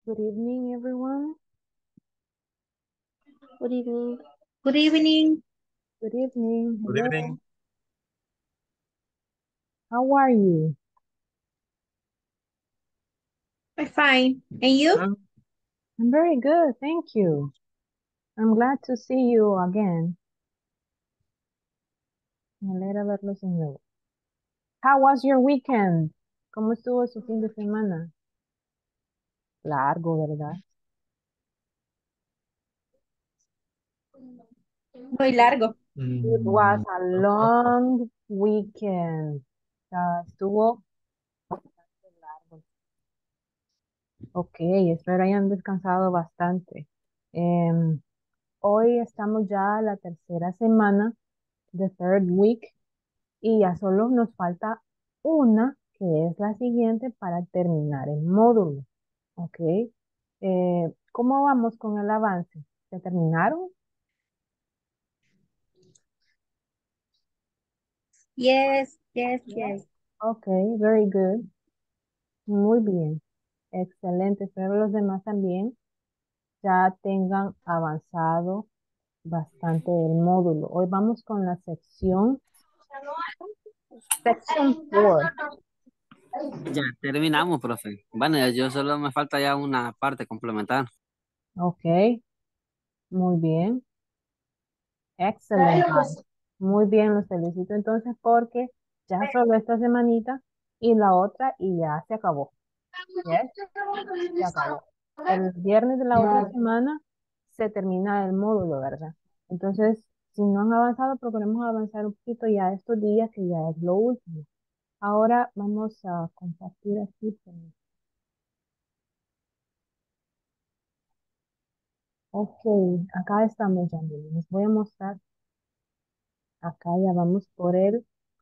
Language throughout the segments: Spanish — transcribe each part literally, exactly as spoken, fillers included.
Good evening, everyone. Good evening. Good evening. Good evening. Good Hello. evening. How are you? I'm fine. And you? Um, I'm very good, thank you. I'm glad to see you again. Me alegra verlos de nuevo. How was your weekend? ¿Cómo estuvo su fin de semana? Largo, ¿verdad? Muy largo. It was mm, a long weekend. Ah, estuvo bastante largo. Ok, espero hayan descansado bastante. Em, hoy estamos ya la tercera semana, the third week, y ya solo nos falta una, que es la siguiente para terminar el módulo. ¿Ok? Eh, ¿cómo vamos con el avance? ¿Ya terminaron? Yes, yes, yes. Ok, very good. Muy bien. Excelente. Espero los demás también ya tengan avanzado bastante el módulo. Hoy vamos con la sección, section four. Ya terminamos, profe. Bueno, ya yo solo me falta ya una parte complementar. Ok, muy bien. Excelente. Muy bien, los felicito entonces porque ya solo esta semanita y la otra y ya se acabó. Yes, se acabó. El viernes de la otra semana se termina el módulo, ¿verdad? Entonces, si no han avanzado, procuremos avanzar un poquito ya estos días que ya es lo último. Ahora vamos a compartir aquí. Ok, acá estamos ya, miren, les voy a mostrar. Acá ya vamos por el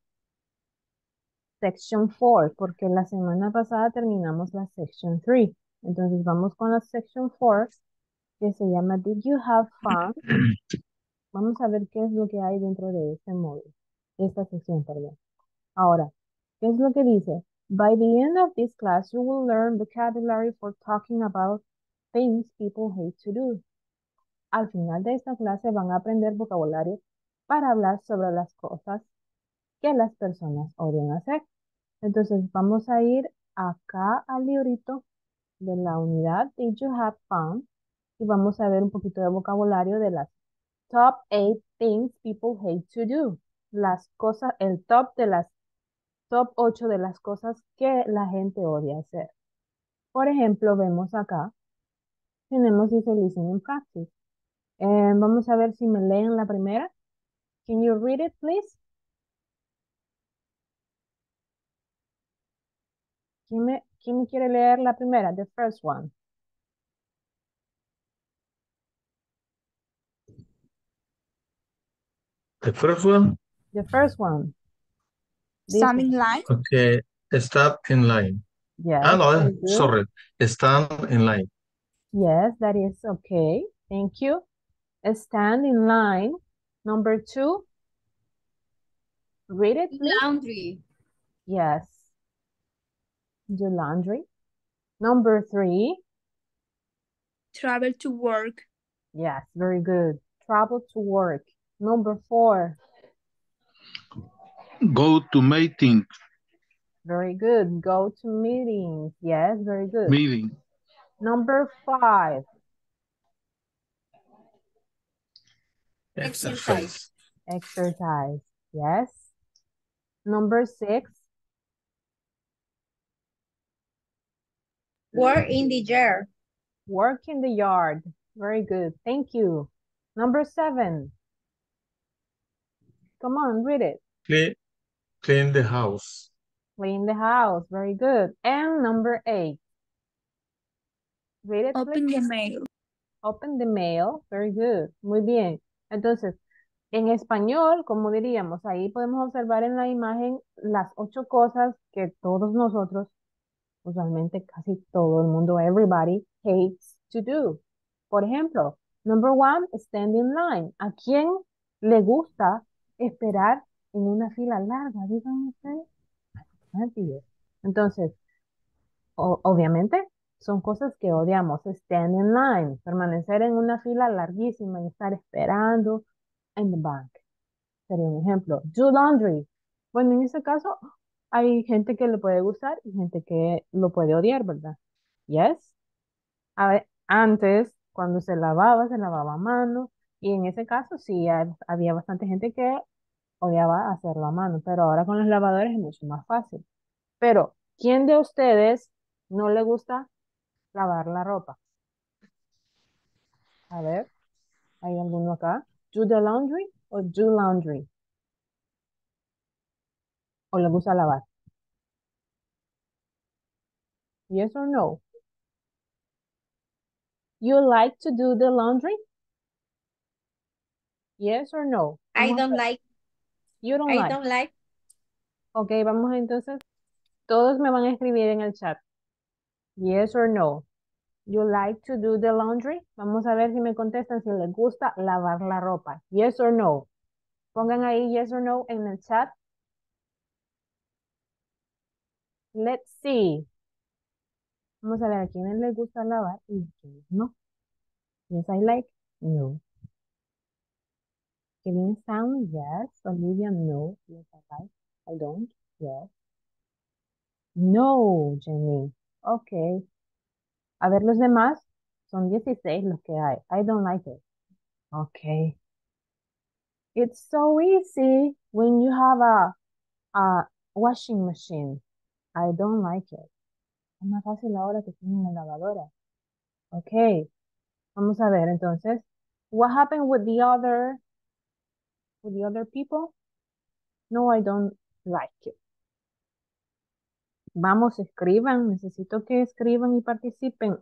section four, porque la semana pasada terminamos la section three. Entonces vamos con la section four, que se llama Did you have fun? Vamos a ver qué es lo que hay dentro de este módulo, esta sección, perdón. Ahora, ¿qué es lo que dice? By the end of this class, you will learn vocabulary for talking about things people hate to do. Al final de esta clase van a aprender vocabulario para hablar sobre las cosas que las personas odian hacer. Entonces vamos a ir acá al librito de la unidad Did you have fun? Y vamos a ver un poquito de vocabulario de las top eight things people hate to do. Las cosas, el top de las top ocho de las cosas que la gente odia hacer. Por ejemplo, vemos acá, tenemos dice listening practice. Eh, vamos a ver si me leen la primera. Can you read it, please? ¿Quién me, quién me quiere leer la primera? The first one. the first one. The first one. This Stand one. in line. Okay. Stop in line. Ah, Yes, no, eh, very good. sorry. Stand in line. Yes, that is okay. Thank you. Stand in line. Number two. Read it, please. Laundry. Yes. Do laundry. Number three. Travel to work. Yes, very good. Travel to work. Number four. Go to meeting. Very good. Go to meetings. Yes, very good. Meeting. Number five. Exercise. Exercise. Yes. Number six. Work in the jar. Work in the yard. Very good. Thank you. Number seven. Come on, read it. Clean, clean the house. Clean the house. Very good. And number eight. Read it, Open please. the mail. Open the mail. Very good. Muy bien. Entonces, en español, como diríamos, ahí podemos observar en la imagen las ocho cosas que todos nosotros, usualmente casi todo el mundo, everybody, hates to do. Por ejemplo, number one, stand in line. ¿A quién le gusta esperar en una fila larga? Díganme ustedes. Nadie. Entonces, o- obviamente, son cosas que odiamos. Stand in line, permanecer en una fila larguísima y estar esperando en the bank. Sería un ejemplo. Do laundry. Bueno, en ese caso hay gente que le puede gustar y gente que lo puede odiar, ¿verdad? Yes. A ver, antes, cuando se lavaba, se lavaba a mano. Y en ese caso sí ha- había bastante gente que odiaba hacerlo a mano, pero ahora con los lavadores es mucho más fácil. Pero, ¿quién de ustedes no le gusta lavar la ropa? A ver, ¿hay alguno acá? ¿Do the laundry o do laundry? ¿O le gusta lavar? Yes or no? You like to do the laundry? Yes or no? I Vamos a don't ver. like, You don't I like. don't like. Ok, vamos entonces. Todos me van a escribir en el chat. Yes or no? You like to do the laundry? Vamos a ver si me contestan si les gusta lavar la ropa. Yes or no? Pongan ahí yes or no en el chat. Let's see. Vamos a ver a quiénes les gusta lavar y a quiénes no. Yes, I like. No. Kevin Sound, yes. Olivia, no. Yes, I like. I don't. Yes. No, Jenny. Ok. A ver los demás. Son dieciséis los que hay. I don't like it. Ok. It's so easy when you have a, a washing machine. I don't like it. Es más fácil ahora que tienen una lavadora. Ok. Vamos a ver entonces. What happened with the other with the other people? No, I don't like it. Vamos, escriban. Necesito que escriban y participen.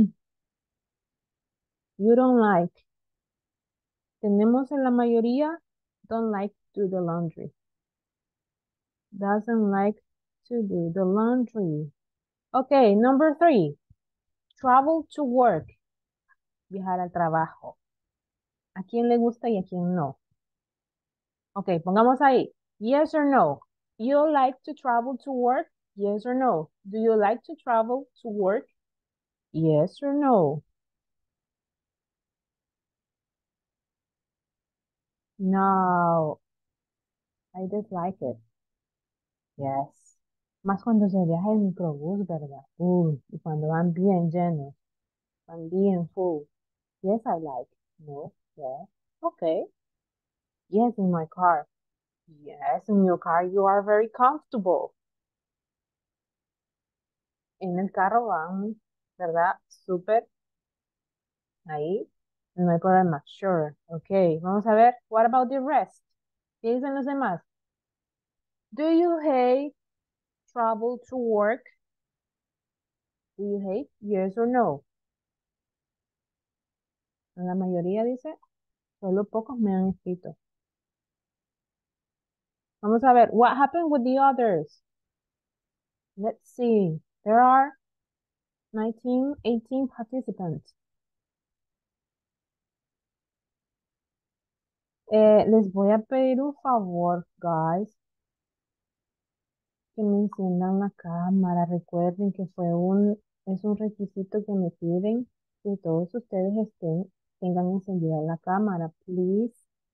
You don't like. Tenemos en la mayoría don't like to do the laundry. Doesn't like to do the laundry. Okay, number three. Travel to work. Viajar al trabajo. ¿A quién le gusta y a quién no? Ok, pongamos ahí. Yes or no? You like to travel to work? Yes or no? Do you like to travel to work? Yes or no? No, I dislike it. Yes. Más cuando se viaja en microbús, ¿verdad? Uy, y cuando van bien llenos, van bien full. Yes, I like. No, yes. Okay. Yes, in my car. Yes, in your car you are very comfortable. En el carro van, ¿verdad? Súper ahí. No hay problema. Sure. Okay. Vamos a ver. What about the rest? ¿Qué dicen los demás? Do you hate travel to work? Do you hate? Yes or no? La mayoría dice, solo pocos me han escrito. Vamos a ver. What happened with the others? Let's see. There are nineteen, eighteen participants. Eh, les voy a pedir un favor, guys, que me enciendan la cámara. Recuerden que fue un, es un requisito que me piden que todos ustedes estén, tengan encendida la cámara. Please,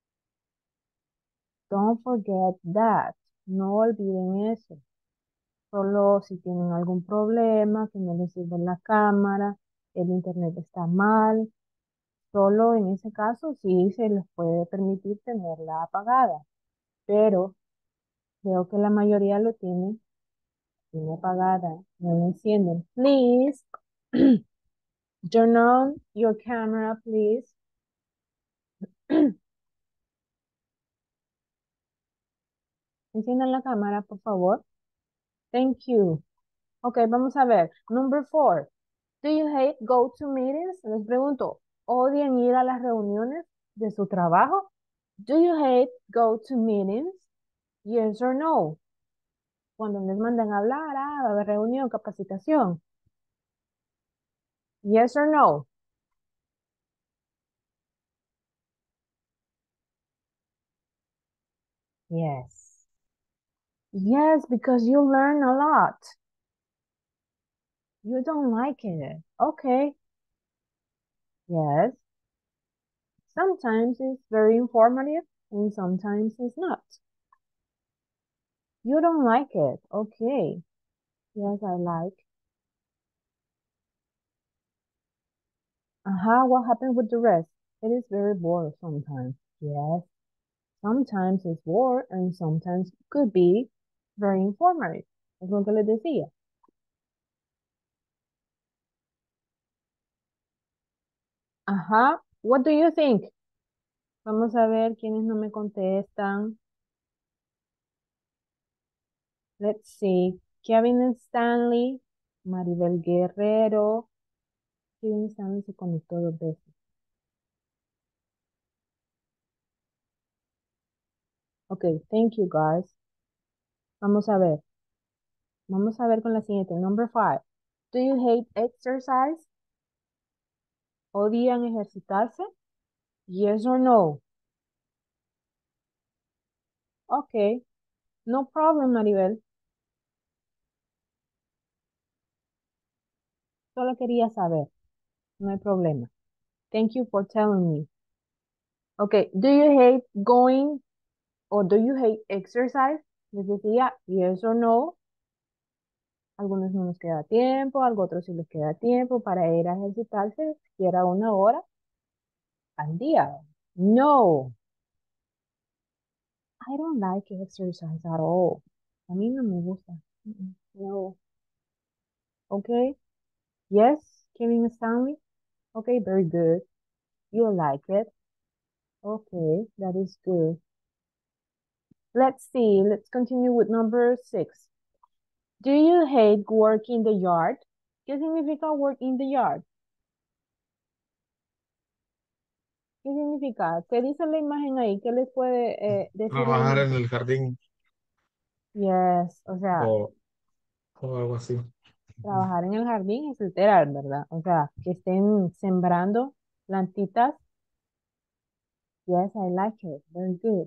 don't forget that. No olviden eso. Solo si tienen algún problema, que no les sirve la cámara, el internet está mal, solo en ese caso sí se les puede permitir tenerla apagada. Pero veo que la mayoría lo tiene, tiene apagada, no la encienden. Please, turn on your camera, please. Enciendan la cámara, por favor. Thank you. Ok, vamos a ver. Number four. Do you hate go to meetings? Les pregunto, ¿odian ir a las reuniones de su trabajo? Do you hate go to meetings? Yes or no? Cuando les mandan a hablar, ah, va a haber reunión, capacitación. Yes or no? Yes. Yes, because you learn a lot. You don't like it. Okay. Yes. Sometimes it's very informative and sometimes it's not. You don't like it. Okay. Yes, I like. Uh-huh. What happened with the rest? It is very bored sometimes. Yes. Sometimes it's bored and sometimes could be very informative. Es lo que les decía. Ajá. What do you think? Vamos a ver quiénes no me contestan. Let's see. Kevin Stanley, Maribel Guerrero. Kevin Stanley se conectó dos veces. Ok, thank you guys. Vamos a ver. Vamos a ver con la siguiente. Number five. Do you hate exercise? ¿Odian ejercitarse? Yes or no? Ok. No problem, Maribel. Solo quería saber. No hay problema. Thank you for telling me. Okay, do you hate going or do you hate exercise? Les decía yes or no. Algunos no nos queda tiempo, a otros sí les queda tiempo para ir a ejercitarse, siquiera una hora al día. No, I don't like exercise at all. A mí no me gusta. Mm-mm, no. Okay. Yes, Kevin Stanley. Okay, very good. You like it. Okay, that is good. Let's see. Let's continue with number six. Do you hate work in the yard? ¿Qué significa work in the yard? ¿Qué significa? ¿Qué dice la imagen ahí? ¿Qué les puede eh, decir la Trabajar en imagen? el jardín Yes, o sea, o, o algo así. trabajar en el jardín es literal, ¿verdad? O sea, que estén sembrando plantitas. Yes, I like it. Very good.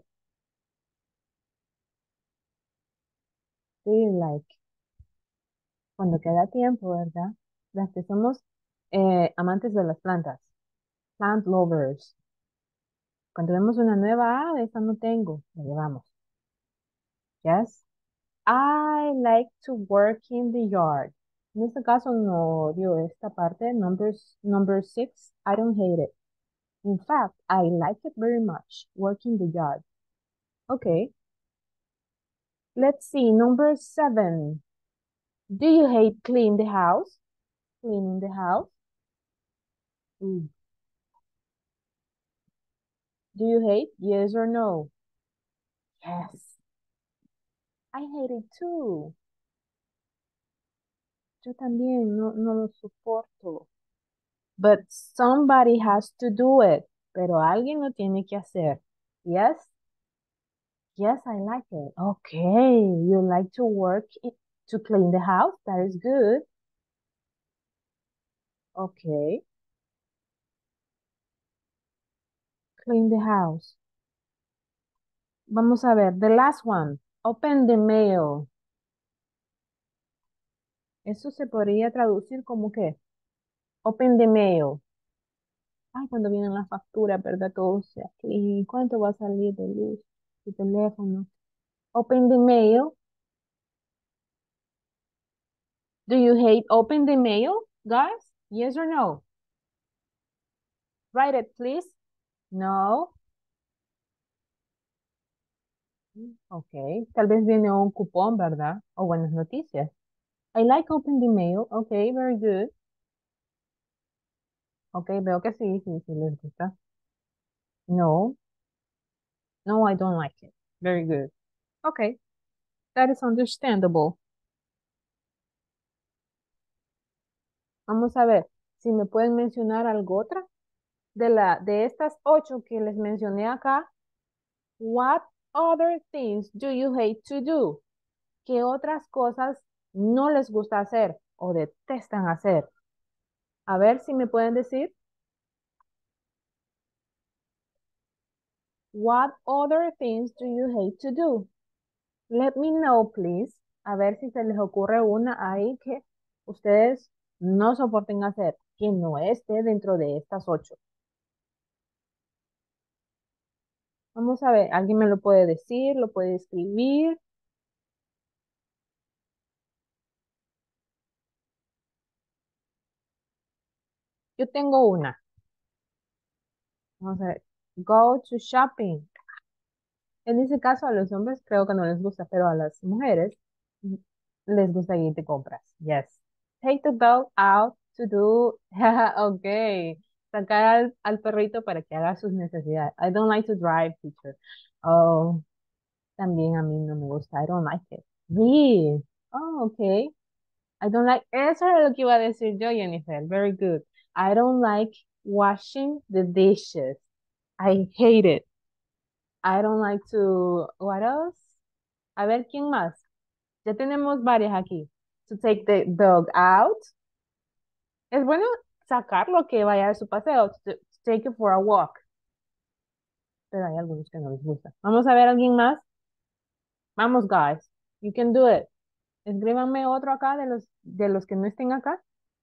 Do you like? Cuando queda tiempo, ¿verdad? Las que somos eh, amantes de las plantas. Plant lovers. Cuando vemos una nueva, ah, de esta no tengo, la llevamos. Yes. I like to work in the yard. En este caso no dio esta parte, number, number six, I don't hate it. In fact, I like it very much, work in the yard. Okay. Let's see, number seven. Do you hate clean the house? Cleaning the house? Mm. Do you hate? Yes or no? Yes. I hate it too. Yo también no, no lo soporto. But somebody has to do it. Pero alguien lo tiene que hacer. Yes? Yes, I like it. Okay, you like to work i- to clean the house? That is good. Okay. Clean the house. Vamos a ver, the last one. Open the mail. Eso se podría traducir como que open the mail. Ay, cuando vienen las facturas, ¿verdad? Todo sea clean. ¿Cuánto va a salir de luz? De teléfono. Open the mail. Do you hate open the mail, guys? Yes or no? Write it, please. No. Ok, tal vez viene un cupón, ¿verdad? O buenas noticias. I like open the mail. Ok, very good. Ok, veo que sí, sí, sí les gusta. No, no, I don't like it. Very good. Ok, that is understandable. Vamos a ver si me pueden mencionar algo otra de la de estas ocho que les mencioné acá. What other things do you hate to do? ¿Qué otras cosas no les gusta hacer o detestan hacer? A ver si me pueden decir. What other things do you hate to do? Let me know, please. A ver si se les ocurre una ahí que ustedes no soporten hacer que no esté dentro de estas ocho. Vamos a ver, ¿alguien me lo puede decir? ¿Lo puede escribir? Yo tengo una. Vamos a ver. Go to shopping. En ese caso a los hombres creo que no les gusta, pero a las mujeres mm, les gusta ir de compras. Yes. Take the dog out to do. Okay. Sacar al, al perrito para que haga sus necesidades. I don't like to drive, teacher. Oh, también a mí no me gusta. I don't like it. Read. Oh, okay. I don't like. Eso es lo que iba a decir yo, Jennifer. Very good. I don't like washing the dishes. I hate it. I don't like to. What else? A ver, ¿quién más? Ya tenemos varias aquí. To take the dog out. Es bueno sacarlo que vaya a su paseo. To, to take it for a walk. Pero hay algunos que no les gusta. Vamos a ver a alguien más. Vamos, guys. You can do it. Escríbanme otro acá de los, de los que no estén acá.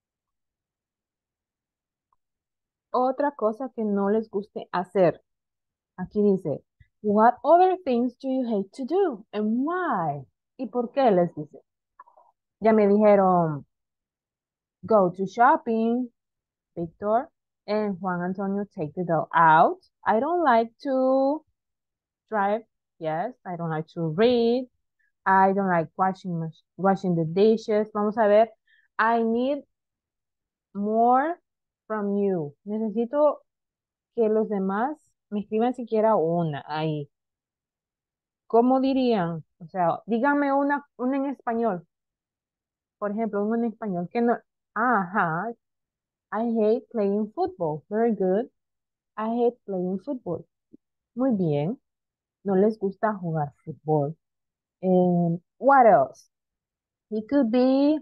Otra cosa que no les guste hacer. Aquí dice, what other things do you hate to do and why? ¿Y por qué les dice? Ya me dijeron, go to shopping, Victor, and Juan Antonio, take the dog out. I don't like to drive. Yes, I don't like to read. I don't like washing mach- washing the dishes. Vamos a ver. I need more from you. Necesito que los demás me escriban siquiera una ahí. ¿Cómo dirían? O sea, díganme una, una en español. Por ejemplo, una en español que no. Ajá. I hate playing football. Very good. I hate playing football. Muy bien. No les gusta jugar fútbol. And what else? It could be,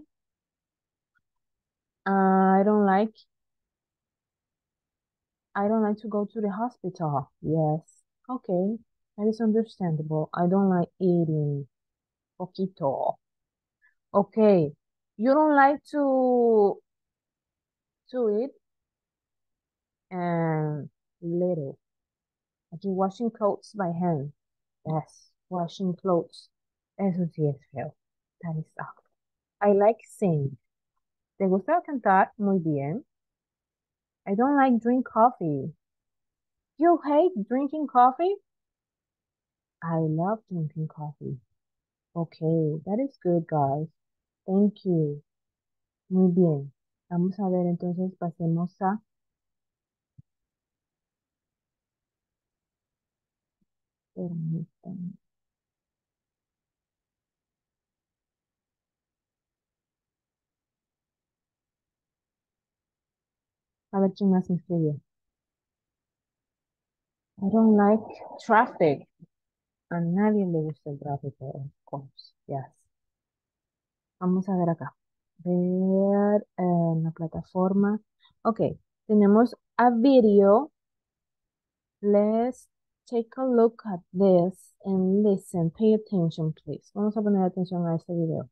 uh, I don't like, I don't like to go to the hospital. Yes. Okay. That is understandable. I don't like eating poquito. Okay. You don't like to to eat and little. Aquí washing clothes by hand. Yes, washing clothes. Eso sí es feo. That is ugly. I like sing. ¿Te gusta cantar? Muy bien. I don't like drink coffee. You hate drinking coffee? I love drinking coffee. Okay, that is good, guys. Thank you. Muy bien. Vamos a ver, entonces pasemos a... Permítanme. A ver quién más me escribió. I don't like traffic. A nadie le gusta el tráfico, of course. Yes. Vamos a ver acá. Ver en la plataforma. Ok, tenemos a video. Let's take a look at this and listen. Pay attention, please. Vamos a poner atención a este video.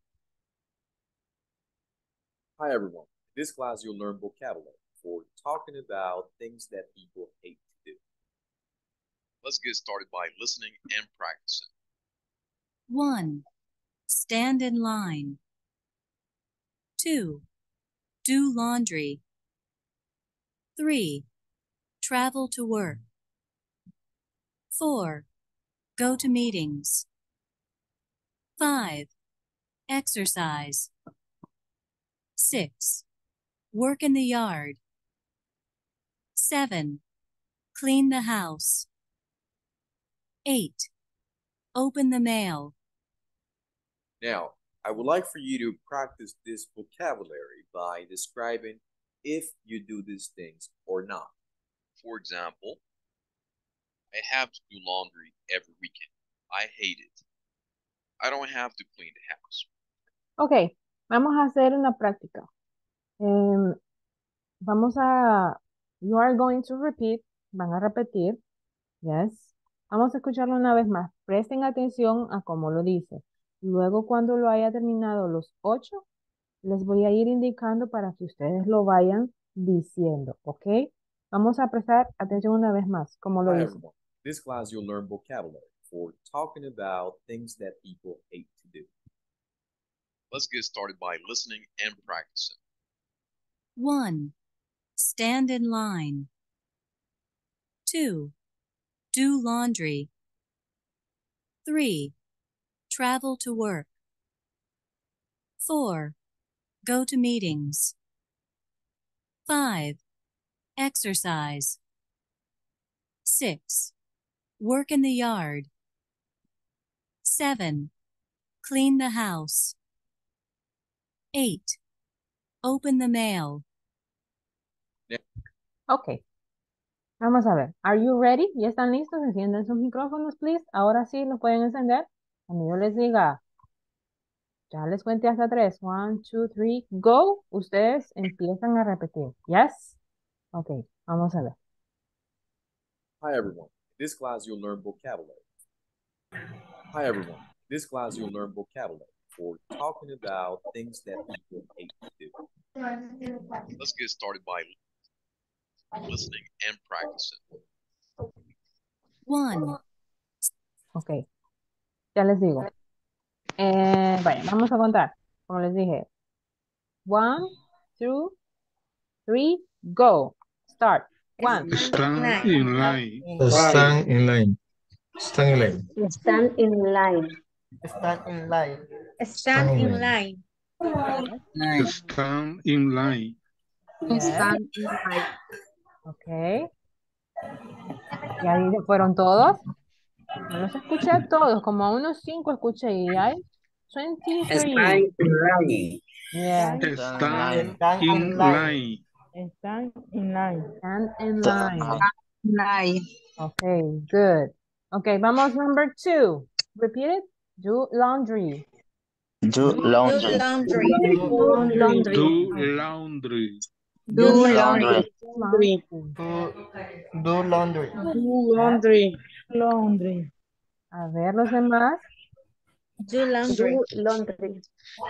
Hi everyone. In this class you'll learn vocabulary for talking about things that people hate to do. Let's get started by listening and practicing. One, stand in line. Two, do laundry. Three, travel to work. Four, go to meetings. Five, exercise. Six, work in the yard. Seven, clean the house. Eight, open the mail. Now, I would like for you to practice this vocabulary by describing if you do these things or not. For example, I have to do laundry every weekend. I hate it. I don't have to clean the house. Ok, vamos a hacer una práctica. Em, vamos a... You are going to repeat. Van a repetir. Yes. Vamos a escucharlo una vez más. Presten atención a cómo lo dice. Luego, cuando lo haya terminado los ocho, Les voy a ir indicando para que ustedes lo vayan diciendo, ¿ok? Vamos a prestar atención una vez más, como lo Hi, dice. everyone. In this class, you'll learn vocabulary for talking about things that people hate to do. Let's get started by listening and practicing. one. Stand in line. two. Do laundry. three. Travel to work. four. Go to meetings. five. Exercise. six. Work in the yard. seven. Clean the house. eight. Open the mail. Ok. Vamos a ver. Are you ready? ¿Ya están listos? Enciendan sus micrófonos, please. Ahora sí los pueden encender. Cuando yo les diga, ya les cuente hasta tres. One, two, three, go. Ustedes empiezan a repetir. Yes? Ok. Vamos a ver. Hi, everyone. In this class, you'll learn vocabulary. Hi, everyone. In this class, you'll learn vocabulary for talking about things that people hate to do. Let's get started by listening and practicing. one. Ok. Ya les digo. Eh, vaya, vamos a contar. Como les dije. One, two, three, go. Start. One. Stand in line. Stand in line. Stand in line. Stand in line. Stand in line. Stand in line. Stand in line. Yes. Ok. ¿Ya di- fueron todos? No los escuché a todos, como a unos cinco escuché y hay veintitrés. Yeah. Stand in line. Están in line. Stand in line. Line. Okay, good. Okay, vamos number two. Repeat it. Do laundry. Do Do laundry. laundry. Do laundry. Do laundry. Do Laundry. laundry. Do laundry. Laundry. Laundry. A ver los demás. Do laundry. Do laundry.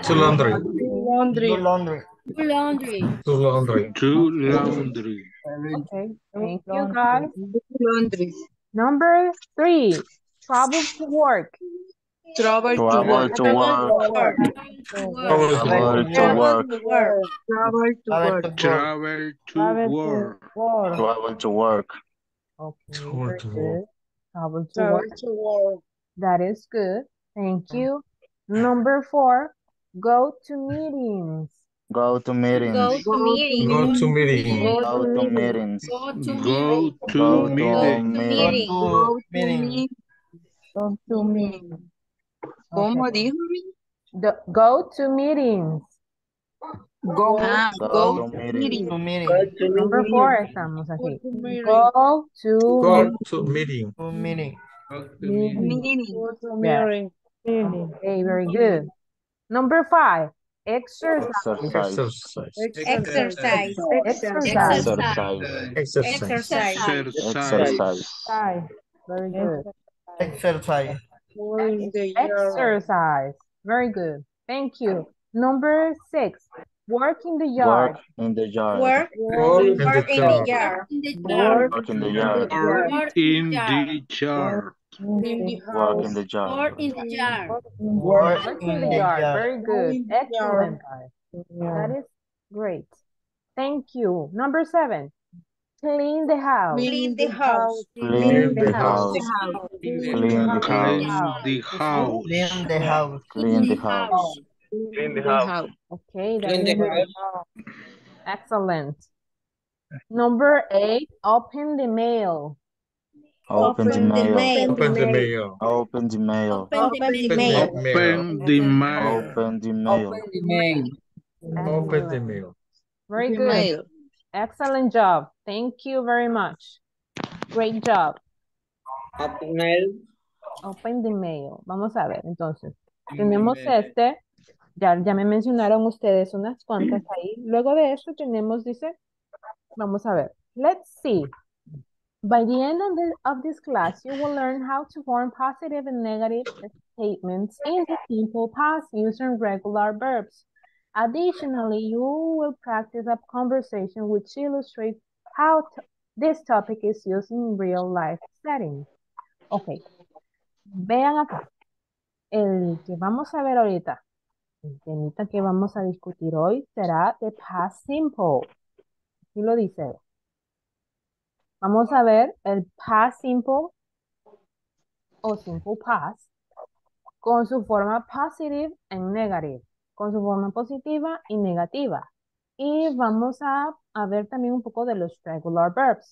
Laundry. Do laundry. Laundry. Do laundry. Do laundry. Okay, thank you guys. Laundry. Number three. Travel to work. Travel to Travel work. to work. Travel to Travel work. to work. Travel to work. Travel to work. Travel to work. Okay, Travel very to good. Travel to Travel work. to work. That is good. Thank you. Number four. Go to meetings. Go to meetings. Go to meeting. Go to meeting. Go to meetings. Go to Go Go to to meeting. meetings. To meeting. Go to meetings. ¿Cómo Okay. dijo? The, go to meetings. Go. Ah, Go to meetings. To meeting. Number four estamos aquí. to meeting. Go to Go to meeting. To meeting. meetings. Go to Yes. meeting. Okay, very good. Number five. Exercise. Exercise. exercise. Exercise. Exercise. Exercise. Exercise. Exercise. Very good. Exercise. In the yard. Exercise. Very good. Thank you. Number six. Work in the yard. Work in the yard. Work. Work in the Work in the yard. Work Work in the yard. Work in the yard. In the Work in house. the yard. in the yard. Work Work in in the the yard. yard. Very good. in the Excellent, guys. That is great. Thank you. Number seven. Clean the house. Clean the house. Clean the house. house. Clean Clean the the house. house. Clean the house. Clean the house. In the house. Okay, that is good. Excellent. Number eight. Open the mail. Open the Open the mail. mail. Open the mail. Open the mail. Open the Open mail. Open the mail. Open the mail. Open the mail. Very The good. mail. Excellent job. Thank you very much. Great job. Open the mail. Vamos a ver, entonces. Tenemos este. Ya, ya me mencionaron ustedes unas cuantas ahí. Luego de esto tenemos, dice, vamos a ver. Let's see. By the end of, the, of this class, you will learn how to form positive and negative statements in the simple past using regular verbs. Additionally, you will practice a conversation which illustrates how t- this topic is used in real life settings. Ok, vean acá. El que vamos a ver ahorita, el temita que vamos a discutir hoy será the past simple. Aquí lo dice. Vamos a ver el past simple o simple past con su forma positive y negative, con su forma positiva y negativa. Y vamos a, a ver también un poco de los regular verbs.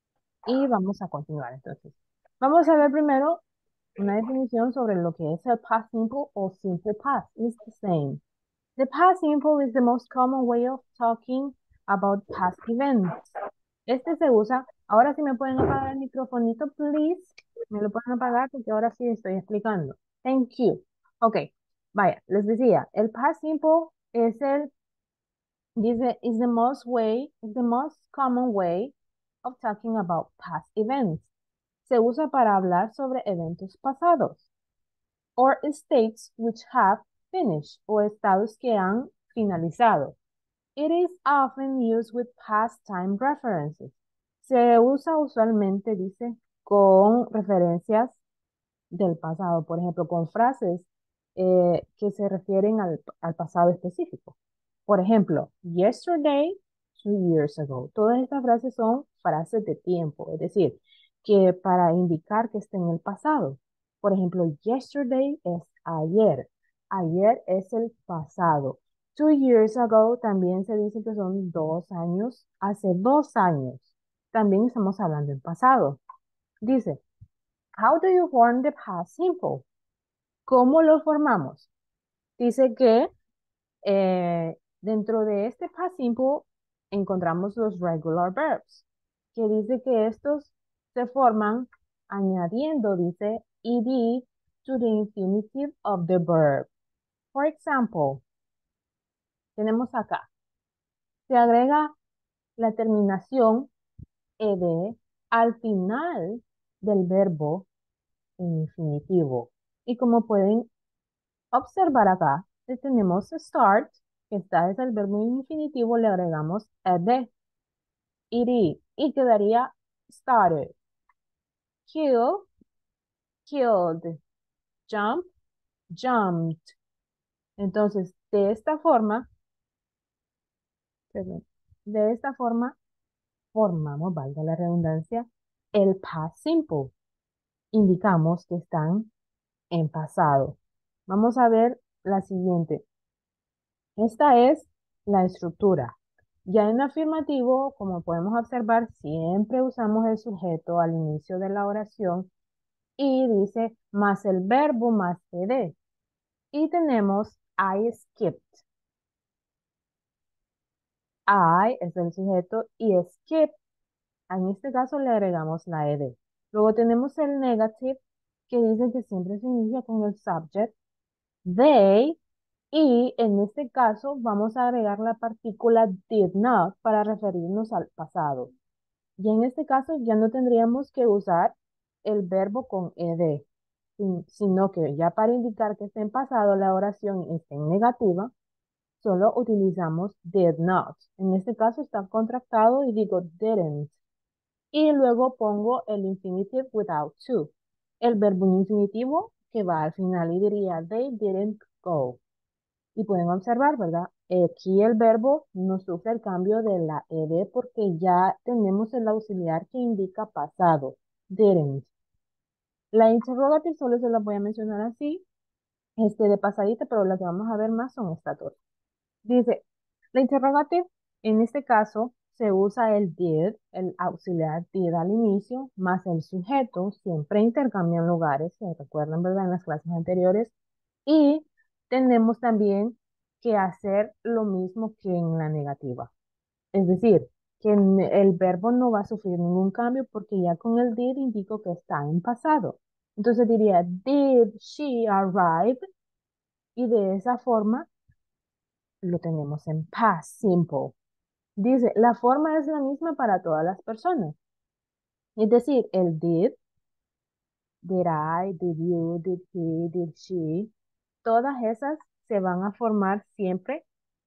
Y vamos a continuar entonces. Vamos a ver primero una definición sobre lo que es el past simple o simple past. It's the same. The past simple is the most common way of talking about past events. Este se usa. Ahora sí me pueden apagar el microfonito, please. Me lo pueden apagar porque ahora sí estoy explicando. Thank you. Ok, vaya, les decía, el past simple es el, dice, is the most way, is the most common way of talking about past events. Se usa para hablar sobre eventos pasados. Or states which have finished, o estados que han finalizado. It is often used with past time references. Se usa usualmente, dice, con referencias del pasado, por ejemplo, con frases eh, que se refieren al, al pasado específico. Por ejemplo, yesterday, two years ago. Todas estas frases son frases de tiempo, es decir, que para indicar que está en el pasado. Por ejemplo, yesterday es ayer. Ayer es el pasado. Two years ago también se dice que son dos años. Hace dos años. También estamos hablando en pasado. Dice, how do you form the past simple? ¿Cómo lo formamos? Dice que eh, dentro de este past simple encontramos los regular verbs, que dice que estos se forman añadiendo, dice, ed to the infinitive of the verb. For example, tenemos acá, se agrega la terminación ed al final del verbo en infinitivo. Y como pueden observar acá, tenemos start, que está desde el verbo infinitivo, le agregamos ed, ed, y quedaría started. Kill, killed. Jump, jumped. Entonces, de esta forma, perdón, de esta forma, formamos, valga la redundancia, el past simple. Indicamos que están en pasado. Vamos a ver la siguiente. Esta es la estructura. Ya en afirmativo, como podemos observar, siempre usamos el sujeto al inicio de la oración y dice más el verbo más ed. Y tenemos I skipped. I es el sujeto y skip, en este caso le agregamos la ed. Luego tenemos el negative que dice que siempre se inicia con el subject. They. Y en este caso vamos a agregar la partícula did not para referirnos al pasado. Y en este caso ya no tendríamos que usar el verbo con ed, sino que ya para indicar que está en pasado la oración está en negativa, solo utilizamos did not. En este caso está contractado y digo didn't. Y luego pongo el infinitive without to. El verbo infinitivo que va al final y diría they didn't go. Y pueden observar, ¿verdad? Aquí el verbo no sufre el cambio de la ed porque ya tenemos el auxiliar que indica pasado. Didn't. La interrogative solo se la voy a mencionar así, este de pasadita, pero la que vamos a ver más son estas dos. Dice, la interrogative, en este caso, se usa el did, el auxiliar did al inicio, más el sujeto, siempre intercambian lugares, se recuerdan, ¿verdad? En las clases anteriores. Y tenemos también que hacer lo mismo que en la negativa. Es decir, que en- el verbo no va a sufrir ningún cambio porque ya con el did indico que está en pasado. Entonces diría, did she arrive? Y de esa forma lo tenemos en past simple. Dice, la forma es la misma para todas las personas. Es decir, el did, did I, did you, did he, did she, todas esas se van a formar siempre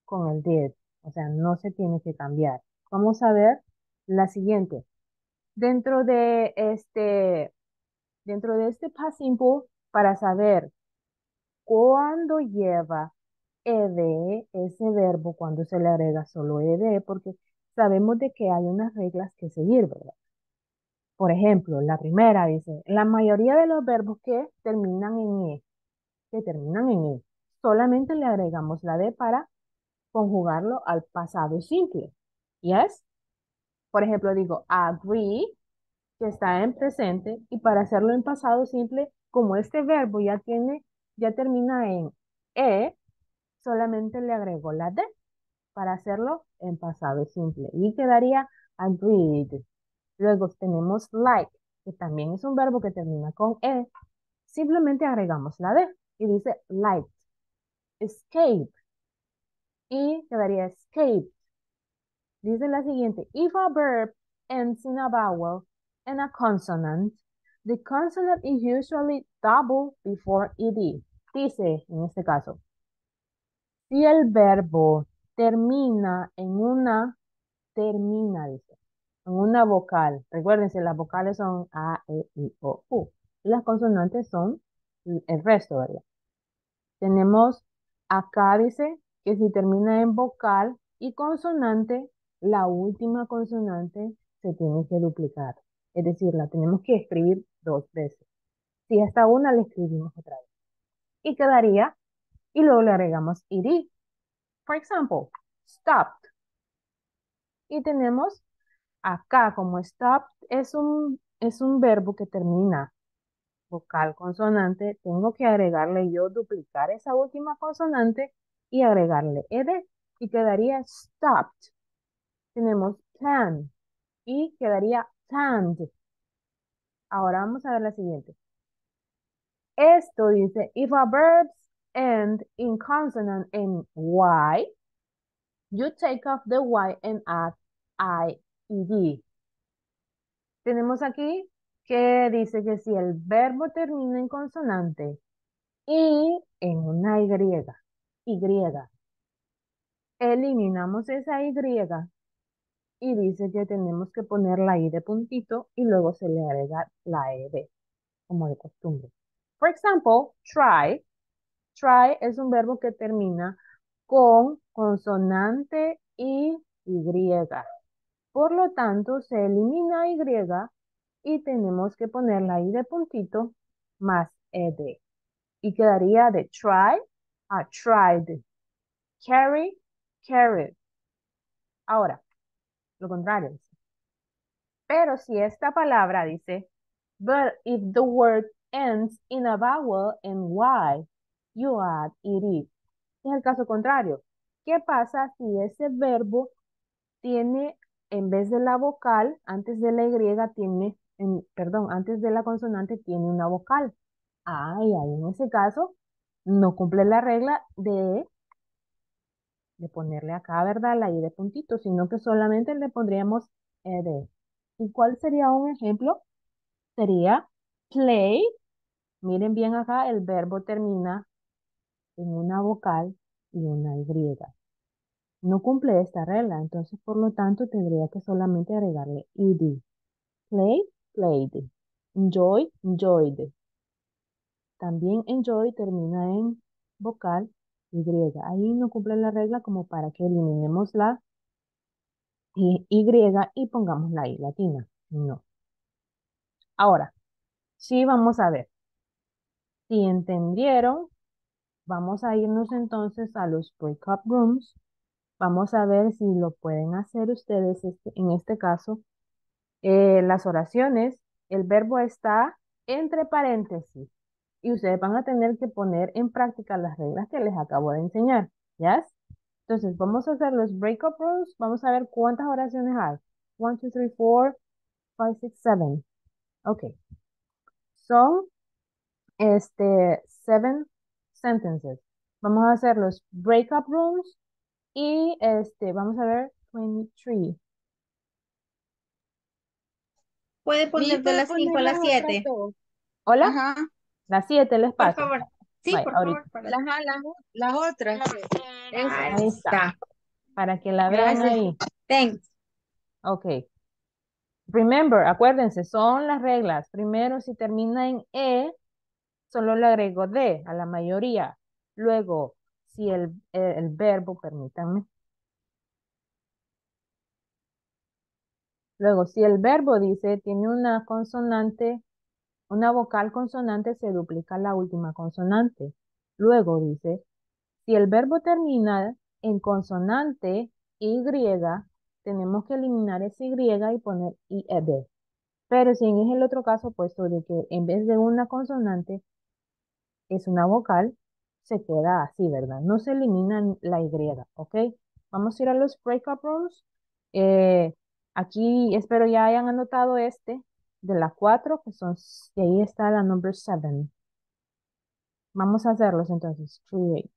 con el did. O sea, no se tiene que cambiar. Vamos a ver la siguiente. Dentro de este, dentro de este past simple, para saber cuándo lleva ed, ese verbo, cuando se le agrega solo ed, porque sabemos de que hay unas reglas que seguir, ¿verdad? Por ejemplo, la primera dice, la mayoría de los verbos que terminan en e, que terminan en e, solamente le agregamos la d para conjugarlo al pasado simple. ¿Yes? Por ejemplo, digo agree, que está en presente, y para hacerlo en pasado simple, como este verbo ya tiene, ya termina en e, solamente le agrego la d para hacerlo en pasado simple. Y quedaría agreed. Luego tenemos like, que también es un verbo que termina con e. Simplemente agregamos la d y dice liked. Escape. Y quedaría escape. Dice la siguiente. If a verb ends in a vowel and a consonant, the consonant is usually double before ed. Dice, en este caso, si el verbo termina en una, termina, dice, en una vocal. Recuérdense, las vocales son A, E, I, O, U. Y las consonantes son el resto, ¿verdad? Tenemos acá, dice, que si termina en vocal y consonante, la última consonante se tiene que duplicar. Es decir, la tenemos que escribir dos veces. Si hasta una, la escribimos otra vez. Y quedaría, y luego le agregamos ed. For example, stopped. Y tenemos acá, como stop es un, es un verbo que termina vocal consonante, tengo que agregarle yo, duplicar esa última consonante y agregarle ed y quedaría stopped. Tenemos plan y quedaría planned. Ahora vamos a ver la siguiente. Esto dice, if a verb end in consonant en y, you take off the y and add I E D. Tenemos aquí que dice que si el verbo termina en consonante y en una Y, Y, eliminamos esa Y y dice que tenemos que poner la I de puntito y luego se le agrega la ed, como de costumbre. Por ejemplo, try. Try es un verbo que termina con consonante y Y. Por lo tanto, se elimina Y y tenemos que poner la I de puntito más ed. Y quedaría de try a tried. Carry, carried. Ahora, lo contrario. Dice. Pero si esta palabra dice, but if the word ends in a vowel and y, you add ed. Es el caso contrario. ¿Qué pasa si ese verbo tiene, en vez de la vocal, antes de la Y, tiene, en, perdón, antes de la consonante tiene una vocal? Ay, ahí en ese caso no cumple la regla de, de ponerle acá, ¿verdad? La I de puntito, sino que solamente le pondríamos ed. ¿Y cuál sería un ejemplo? Sería play. Miren bien acá, el verbo termina en una vocal y una Y. No cumple esta regla, entonces por lo tanto tendría que solamente agregarle ed. Play, played. Enjoy, enjoyed. También enjoy termina en vocal Y. Ahí no cumple la regla como para que eliminemos la Y y pongamos la I latina. No. Ahora, sí vamos a ver. Si entendieron, vamos a irnos entonces a los breakup rooms. Vamos a ver si lo pueden hacer ustedes este- en este caso. Eh, las oraciones, el verbo está entre paréntesis y ustedes van a tener que poner en práctica las reglas que les acabo de enseñar. ¿Ya? Entonces, vamos a hacer los breakup rooms. Vamos a ver cuántas oraciones hay. one, two, three, four, five, six, seven. Ok. Son este, seven sentences. Vamos a hacer los breakup rooms y este, vamos a ver veintitrés. Puede poner de las cinco a las siete. ¿Hola? Ajá. Las siete les Por paso. favor. Sí, Vaya, por ahorita. favor. Para... Las, las, las otras. Ahí está. Para que la vean Gracias. ahí. Thanks. Ok. Remember, acuérdense, son las reglas. Primero, si termina en E, solo le agrego D a la mayoría. Luego, si el, el, el verbo, permítanme. Luego, si el verbo dice, tiene una consonante, una vocal consonante, se duplica la última consonante. Luego dice, si el verbo termina en consonante Y, tenemos que eliminar ese Y y poner I E D. Pero si en es el otro caso, puesto de que en vez de una consonante es una vocal, se queda así, ¿verdad? No se elimina la Y, ¿ok? Vamos a ir a los breakup rooms. Eh, aquí espero ya hayan anotado este de la cuatro, que son, y ahí está la number seven. Vamos a hacerlos entonces. Create.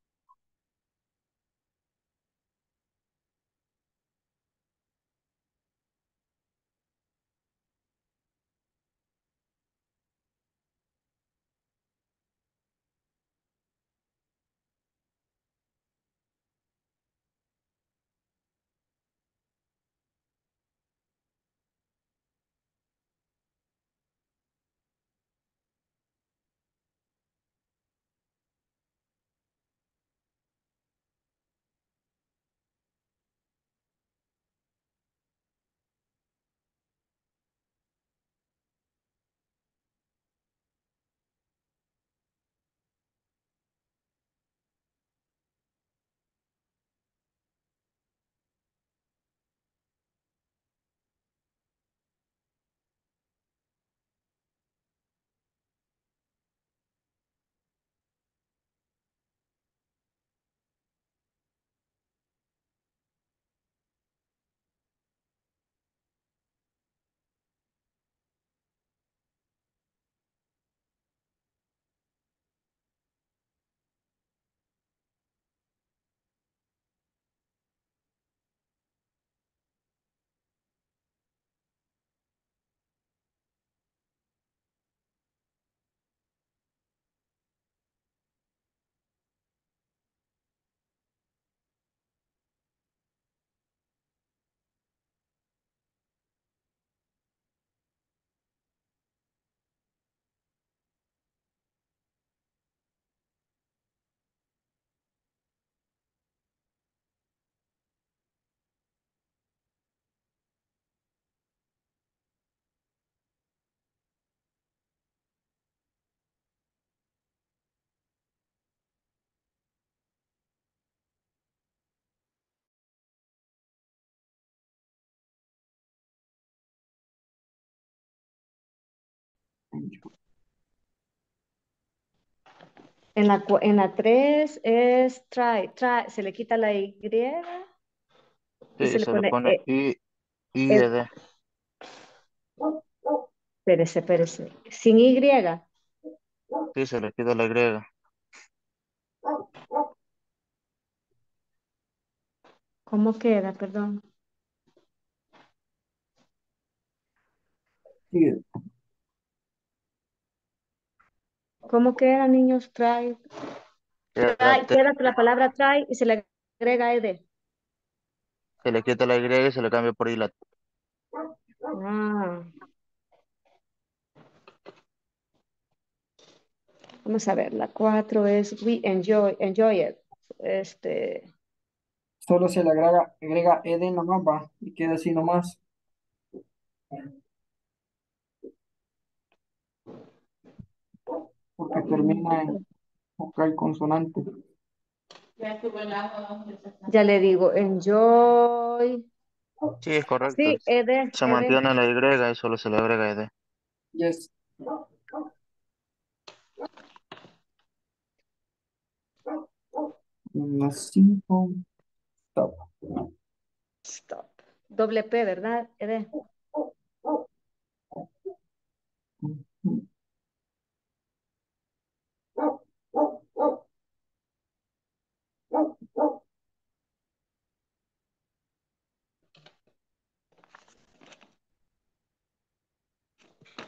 En la, cu- en la tres es try, try, se le quita la Y y Sí, se le se le pone pone E. I, I, E. E, D. Espérese, espérese. Sin Y. Sí, se le quita la Y. ¿Cómo queda? Perdón. ¿Cómo queda, niños? Try. Queda Try, T. queda la palabra try y se le agrega ed. Se le quita la Y y se le cambia por I la T. Ah, vamos a ver, la cuatro es we enjoy, enjoy it. Este, Solo se le agrega, agrega ed nomás, va, y queda así nomás. Porque termina en vocal consonante. ya le digo, enjoy. Sí, es correcto. Sí, ed, Se ed. mantiene la Y y solo se le agrega E D. Yes. La cinco. Stop. Stop. Doble P, ¿verdad? Ed.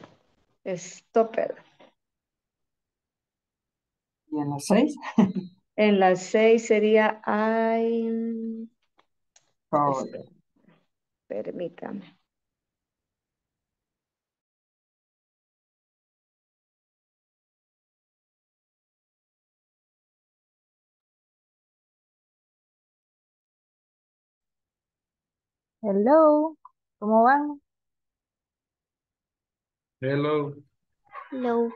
Stopper. Y en la seis. En la seis sería I. Oh, Espera, permítame. Hello, ¿cómo van? Hello. Hello.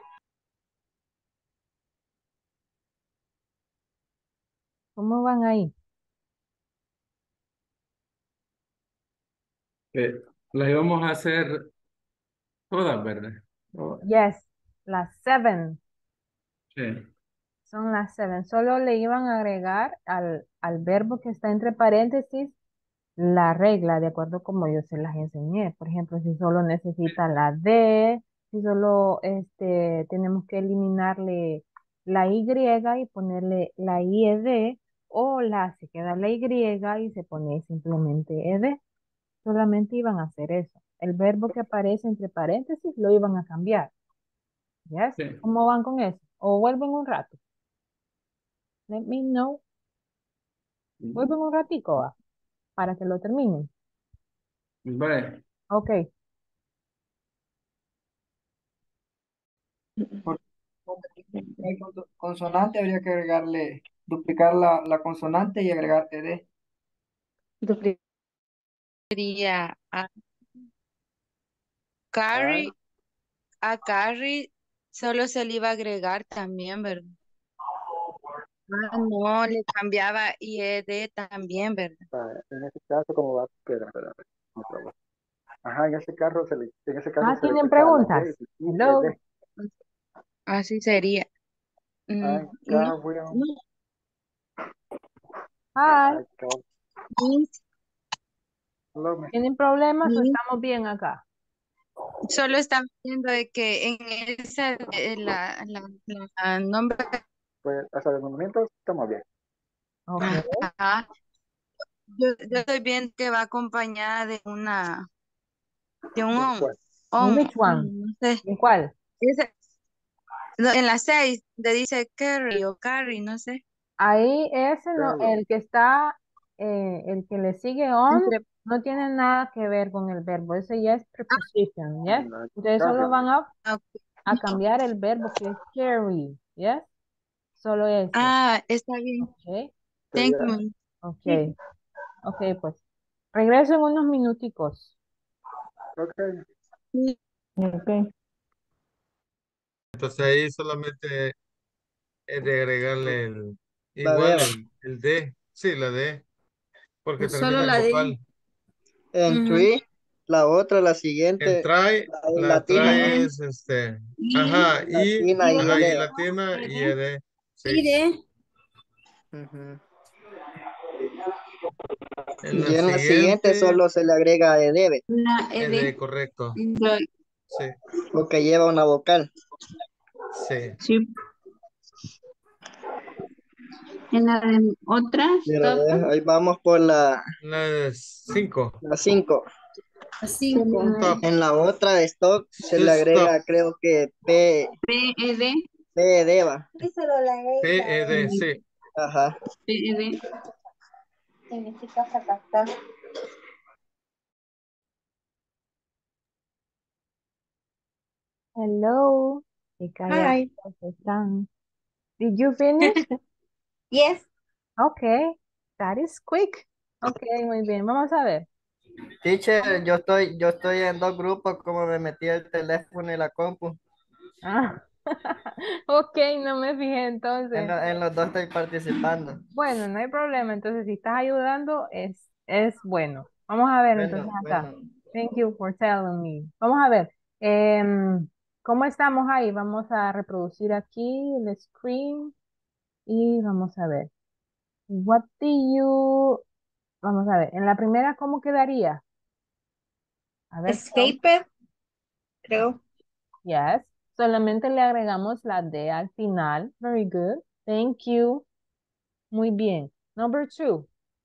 ¿Cómo van ahí? Eh, las íbamos a hacer todas, ¿verdad? Oh, Yes, las seven. sí. Son las seven. Solo le iban a agregar al, al verbo que está entre paréntesis la regla, de acuerdo como yo se las enseñé. Por ejemplo, si solo necesita la D, si solo este, tenemos que eliminarle la Y y ponerle la I E D, o la se queda la Y y se pone simplemente E D. Solamente iban a hacer eso. El verbo que aparece entre paréntesis lo iban a cambiar. ¿Yes? Sí. ¿Cómo van con eso? O vuelven un rato. Let me know. Vuelven un ratico, va, para que lo terminen. Vale. Ok. Porque hay con- consonante habría que agregarle, duplicar la, la consonante y agregar ed. Sería a carry, a carry solo se le iba a agregar también, ¿verdad? Ah, no, le cambiaba I E D también, ¿verdad? En ese caso, ¿cómo va a quedar? Espera, otra vez. Ajá, en ese carro se le, en ese caso Ah, se le ¿tienen quita la preguntas? D y E Hello. D. Así sería. Mm, I no, carry on, no, Hi. I carry. Hello, miss. ¿Tienen problemas o mm, estamos bien acá? solo estaba viendo de que en esa, eh, la, la, la nombre, Pues hasta el momento estamos bien. Ok. ajá, yo, yo estoy viendo que va acompañada de una, de un ¿En on, cuál? ¿En on, which one? on, no sé. ¿En cuál? Ese- no, en la seis, donde dice carry o carry, no sé. Ahí ese no, Carry on. el que está, eh, el que le sigue on, Entre, no tiene nada que ver con el verbo. Ese ya es preposition, ¿yes? No, Ustedes carry solo on. van a, ah, a cambiar el verbo que es carry, ¿yes? Solo ese. ah, está bien. Ok. Thank Sería, you. Ok. Ok, pues. Regreso en unos minuticos. ok. Sí. Ok. Entonces ahí solamente es de agregarle el, La D, igual va. el, el D. Sí, la D, porque Solo termina en la D. vocal. En Ujú, tree, la otra, la El siguiente, try, la I la latina, try ujú. es este, Y, ajá, y, latina y ajá, y L, va. latina y ed, y sí. de, Ujú. En la Y en la siguiente siguiente, solo se le agrega de debe, una E ed, D. correcto. Enjoy. Sí, porque lleva una vocal. sí. Sí. En la de otra, Mira, stop. ve, ahí vamos por la La cinco, la cinco. Cinco. stop, En la otra de stock se sí, le stop, agrega, creo que P, P E D. P de va. P, ed, sí. Ajá. P E D. Significa fracasar. Hello. Qué Hi. calladitos están. Did you finish? Yes. Okay. That is quick. Okay, muy bien. Vamos a ver. Teacher, yo estoy, yo estoy en dos grupos, como me metí el teléfono y la compu. Ah. Ok, no me fijé En, entonces. lo- en los dos estoy participando. Bueno, no hay problema. Entonces, si estás ayudando, es, es bueno. Vamos a ver entonces Bueno, acá. bueno. Thank you for telling me. Vamos a ver. em, ¿cómo estamos ahí? Vamos a reproducir aquí el screen y vamos a ver. What do you... Vamos a ver. En la primera, ¿cómo quedaría? A ver, tell- Escape, creo. yes. Solamente le agregamos la D al final. Very good. Thank you. Muy bien. Number two.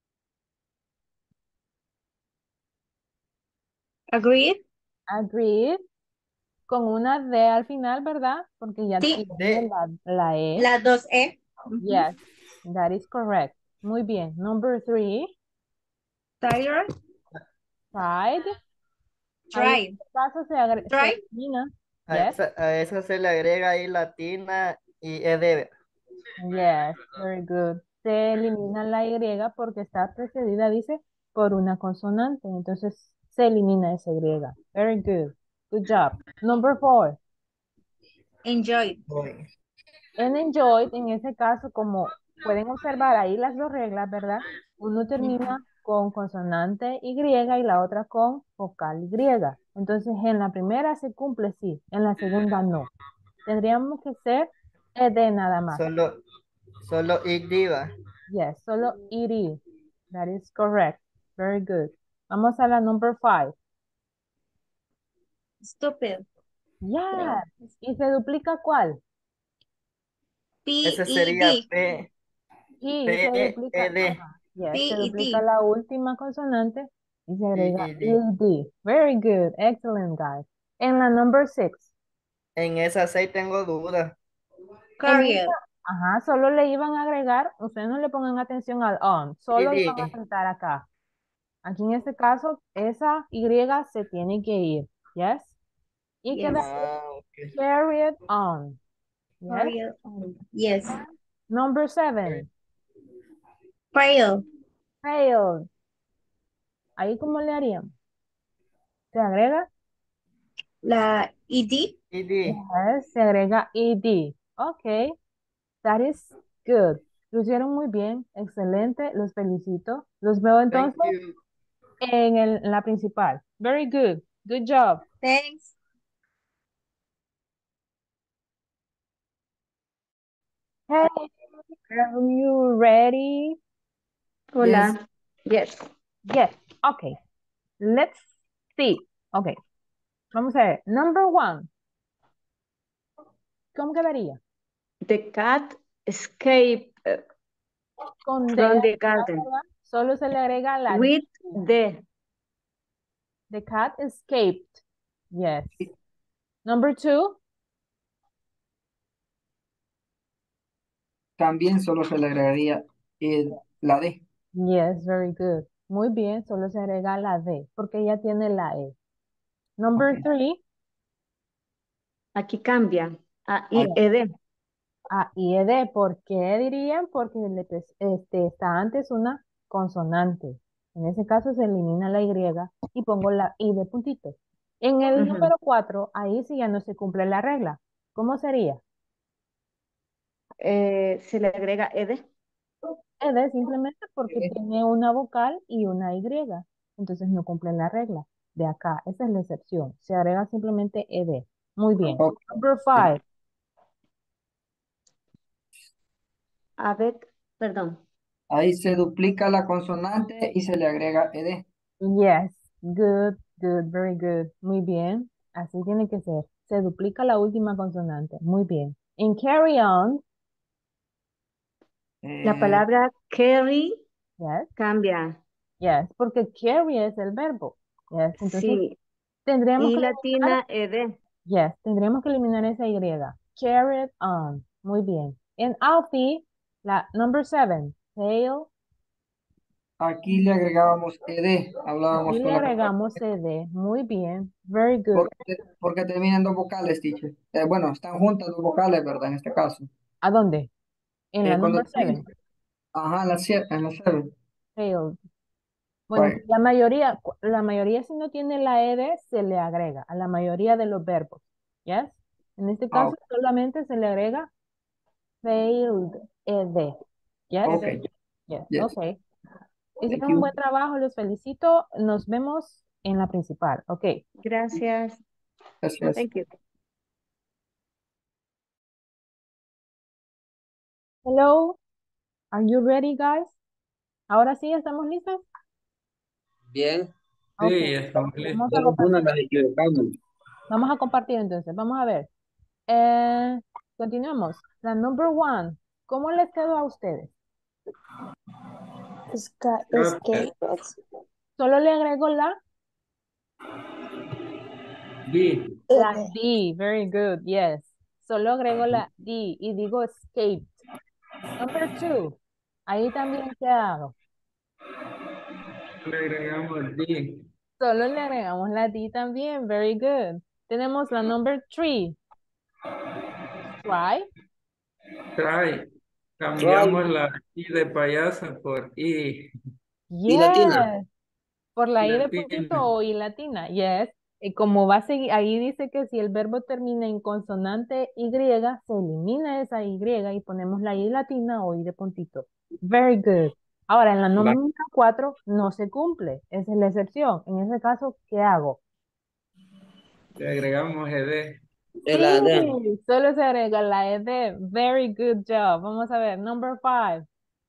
Agreed. Agreed. Con una D al final, ¿verdad? Porque ya Sí. tiene D, la, la E. Las dos E. Yes. That is correct. Muy bien. Number three. Tired. Tried. Ahí en Tried. este caso se, agre- se Tried. elimina. A Yes. esa, a esa se le agrega ahí latina y ed. Yes, very good. Se elimina la Y porque está precedida, dice, por una consonante. Entonces, se elimina esa Y. Very good. Good job. Number four. Enjoyed. En enjoyed, en ese caso, como pueden observar ahí las dos reglas, ¿verdad? Uno termina con consonante Y y la otra con vocal Y. Entonces, en la primera se cumple sí, en la segunda no. Tendríamos que ser ed nada más. Solo, solo id. Yes, solo ed. That is correct. Very good. Vamos a la number five. Stupid. Yeah. ¿Y se duplica cuál? Ese sería P E D. P, Y se P, duplica, E, D. ajá, yes, P se E duplica D. la última consonante y se agrega Y, y, D. ed. Very good. Excellent, guys. En la number six. En esa seis tengo dudas. En esa, Carried. ajá, solo le iban a agregar, ustedes no le pongan atención al on, solo Y, iban a D. saltar acá. Aquí en este caso, esa Y se tiene que ir. Yes. Y Yes. queda Ah, ok. carried on. Yes. Carried on. Yes. Number seven. Fail. Failed. Ahí, ¿cómo le harían? ¿Se agrega? La E D. Y, D. Yes, se agrega ed. Ok. That is good. Lo hicieron muy bien. Excelente. Los felicito. Los veo Thank entonces you. en, el- en la principal. Very good. Good job. Thanks. Hey, are you ready? Hola. Yes. Yes. Okay. Let's see. Okay. Vamos a ver. Number one. ¿Cómo quedaría? The cat escaped uh, Con D, from the ¿verdad? garden Solo se le agrega la with D. the. The cat escaped. Yes. Number two. También solo se le agregaría el- la D. Yes, very good. Muy bien, solo se agrega la D porque ya tiene la E. Number Ok. three. Aquí cambia a Yes. I E D. A I E D. ¿Por qué dirían? Porque le pes- este, está antes una consonante. En ese caso se elimina la Y y pongo la I de puntito. En el Ujú. número cuatro, ahí sí ya no se cumple la regla. ¿Cómo sería? Eh, se le agrega E D. E D simplemente porque Eh, tiene una vocal y una Y. Entonces no cumple la regla de acá. Esa es la excepción. Se agrega simplemente E D. Muy bien. ok. Number five. A ver, perdón. Ahí se duplica la consonante y se le agrega E D. Yes. Good, good, very good. Muy bien. Así tiene que ser. Se duplica la última consonante. Muy bien. En carry on, La Eh, palabra carry yes, cambia. yes, porque carry es el verbo. Yes. Entonces Sí. tendríamos Y que eliminar, latina E D. yes, tendríamos que eliminar esa Y. Carried on. Muy bien. En Alfie, la number seven. Tail. aquí le agregábamos E D. Hablábamos Aquí con le la agregamos ed. Muy bien. Very good. porque, porque terminan dos vocales, teacher. Eh, bueno, están juntas dos vocales, ¿verdad? En este caso. ¿A dónde? En la Eh, cuando number seven. Ajá, en la siete, en la siete. Tail. Bueno, Right. la mayoría, cu- la mayoría si no tiene la ed, se le agrega a la mayoría de los verbos. ¿Yes? En este Ah, caso solamente se le agrega failed ed. ¿Yes? ok. Yes. Yes. Ok. Thank Hicieron un you. buen trabajo, los felicito. Nos vemos en la principal. Ok. Gracias. Gracias. Thank you. Hello. Are you ready, guys? Ahora sí, ¿estamos listos? Bien. Ok. Sí, estamos Vamos listos. a compartir. nos equivocamos. Vamos a compartir entonces. Vamos a ver. Eh, continuamos. La number one. ¿Cómo les quedó a ustedes? Carpet. Solo le agrego la, D. la D. Very good. Yes. Solo agrego la D y digo escaped. Number two. Ahí también, ¿qué hago? Le agregamos D. Solo le agregamos la D también. Very good. Tenemos la number three. Try. Try. Cambiamos la I de payasa por I. Yes. Por la Y I de latina. puntito o I latina. Yes. Y como va a seguir, ahí dice que si el verbo termina en consonante Y, se elimina esa Y y ponemos la I latina o I de puntito. Very good. Ahora, en la Va. número cuatro no se cumple. Esa es la excepción. En ese caso, ¿qué hago? Le agregamos ed. Sí, solo se agrega la ed. Very good job. Vamos a ver, number five.